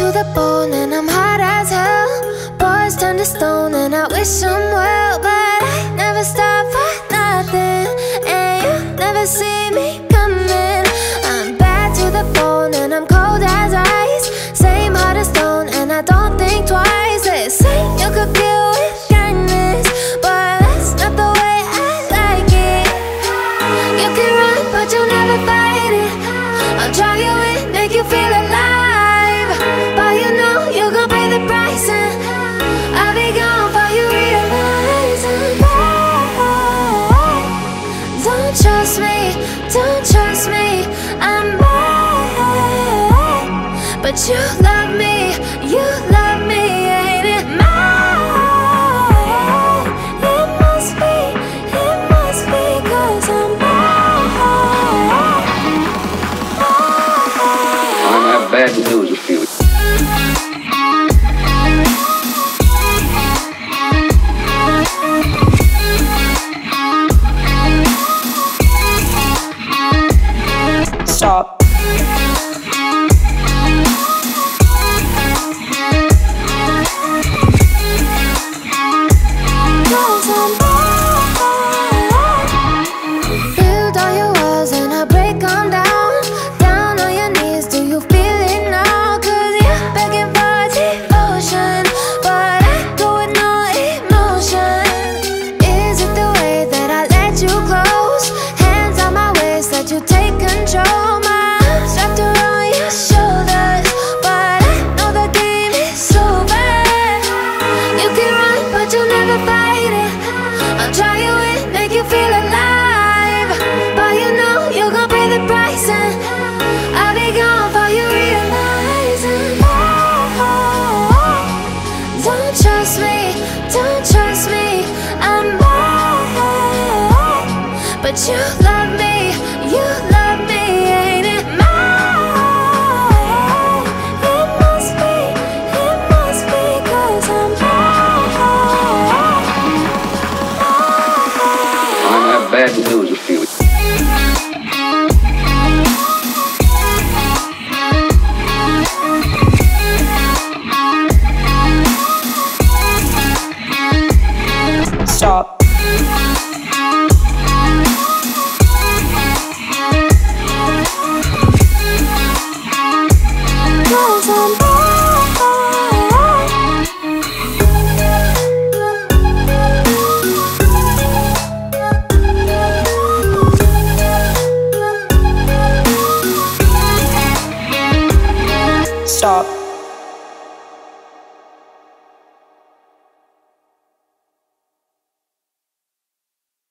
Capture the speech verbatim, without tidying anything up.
to the bone and I'm hot as hell. Boys turn to stone and I wish them well, but I never stop for nothing, and you never see me coming. I'm bad to the bone and I'm cold as ice. Same heart as stone and I don't think twice. They say you could kill with kindness, but that's not the way I like it. You can run but you'll never fight it. I'll draw you in, make you feel alive, but you know you're gonna pay the price, and I'll be gone before you realize I'm bad. Don't trust me, don't trust me, I'm bad. But you love me, you love me, ain't it mine? It must be, it must be, cause I'm bad. I have bad news for you. Stop. Build all your walls and I break them down. Down on your knees, do you feel it now? Cause you're begging for devotion, but I go with no emotion. Is it the way that I let you close? Hands on my waist, let you take control. My arms wrapped around your shoulders, but I know the game is over. You can run, but you'll never fight it. I'll try you in, make you feel alive, but you know you're gonna pay the price, and I'll be gone before you realize I'm bad. Don't trust me, don't trust me, I'm bad. But you love me, you love me.